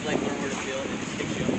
like learn where to feel, and it just takes you up.